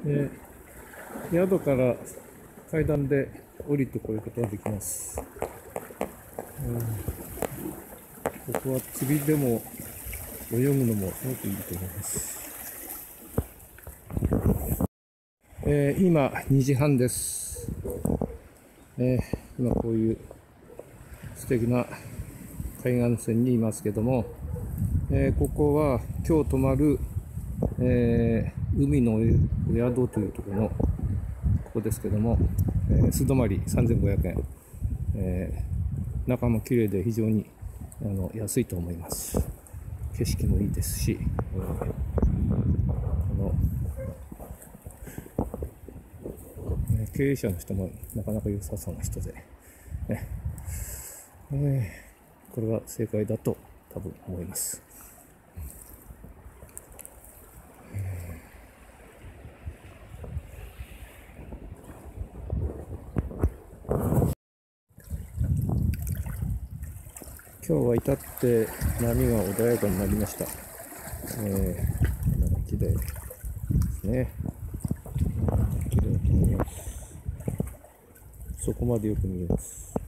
宿から階段で降りてこることができます。ここは釣りでも泳ぐのもすごくいいと思います。今2時半です。今こういう素敵な海岸線にいますけども、ここは今日泊まる、海の宿というところのここですけども、素泊まり3500円、中も綺麗で非常に安いと思います。景色もいいですし、経営者の人もなかなか良さそうな人で、これは正解だと多分思います。今日は至って波が穏やかになりました。綺麗ですね。綺麗だと思います。そこまでよく見えます。